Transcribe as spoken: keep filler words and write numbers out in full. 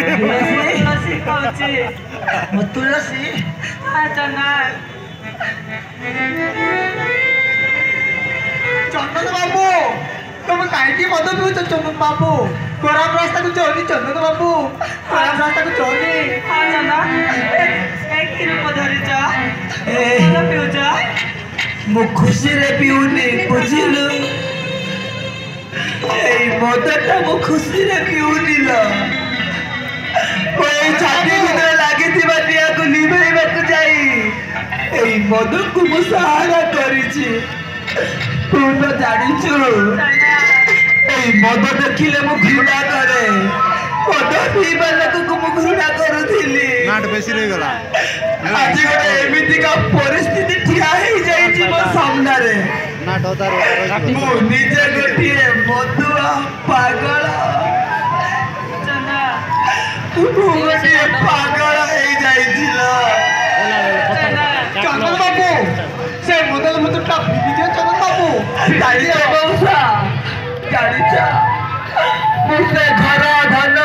तुलसी कहूची मो तुलसी हाँ चंदा चंदन बाबू तुम कहीं मद पीछ चंदन बाबू खराब रास्ता को चोनी चंदन बाबू खराब रास्ता को चोनी हाँ चंदा एक ही रूप धरी जा मद पीउचा मु खुशी रे पीउनी बुझिलु এই মদটা মু খুশি রে পিউনি ল ওই ছাতি ভিতরে লাগিଥିବା নিଆକୁ নিভେଇବାକୁ যাই এই মদକୁ মু সাহারা କରିଛି ତୁ ତ ଜାଣିଛୁ এই মদ ଦେଖିଲେ ମୁଁ ଘୃଣା କରେ মদ ପିଇବା ଲୋକକୁ ମୁଁ ଘୃଣା କରୁଥିଲି ନାଟ ବେଶୀ ରହିଗଲା ଆଜି ଗୋଟେ ଏମିତିକା ପରିସ୍ଥିତି ଠିଆ ହେଇଯାଇଛି ମୋ ସାମ୍ନାରେ ନାଟ ତାର ମୁଁ ନିଜେ ଗୋଟିଏ ମଦୁଆ ପାଗଳ ମୁଁ ଗୋଟିଏ ପାଗଳ ହେଇଯାଇଥିଲ ଚନ୍ଦନ ବାବୁ ସେ ମୁଦଲ ମୁଦୁଟା ଭିଡ଼ିଦିଅ ଚନ୍ଦନ ବାବୁ ଜାଣିଛ ମଉସା ଜାଣିଛ ମୁଁ ସେ ଘର ଧନ